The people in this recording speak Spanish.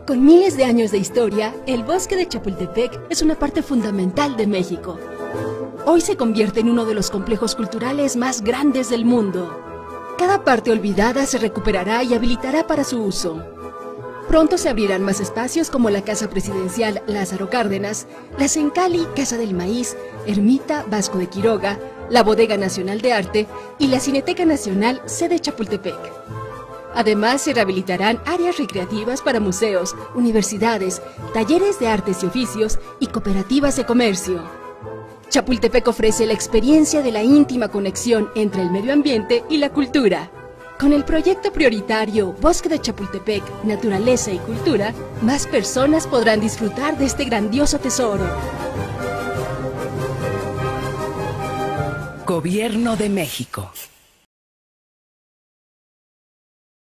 Con miles de años de historia, el bosque de Chapultepec es una parte fundamental de México. Hoy se convierte en uno de los complejos culturales más grandes del mundo. Cada parte olvidada se recuperará y habilitará para su uso. Pronto se abrirán más espacios como la Casa Presidencial Lázaro Cárdenas, la Sencali Casa del Maíz, Ermita Vasco de Quiroga, la Bodega Nacional de Arte y la Cineteca Nacional sede Chapultepec. Además, se rehabilitarán áreas recreativas para museos, universidades, talleres de artes y oficios y cooperativas de comercio. Chapultepec ofrece la experiencia de la íntima conexión entre el medio ambiente y la cultura. Con el proyecto prioritario Bosque de Chapultepec, Naturaleza y Cultura, más personas podrán disfrutar de este grandioso tesoro. Gobierno de México.